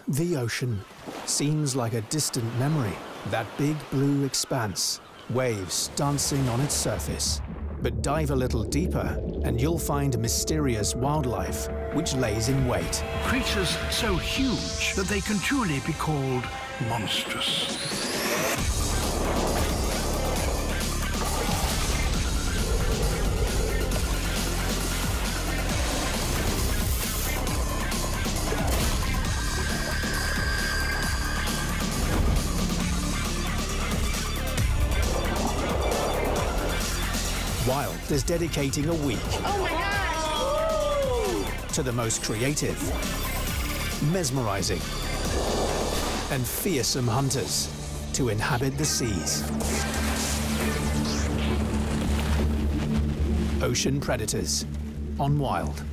The ocean seems like a distant memory, that big blue expanse, waves dancing on its surface. But dive a little deeper and you'll find mysterious wildlife which lays in wait. Creatures so huge that they can truly be called monstrous. Wild is dedicating a week to the most creative, mesmerising and fearsome hunters to inhabit the seas. Ocean Predators on Wild.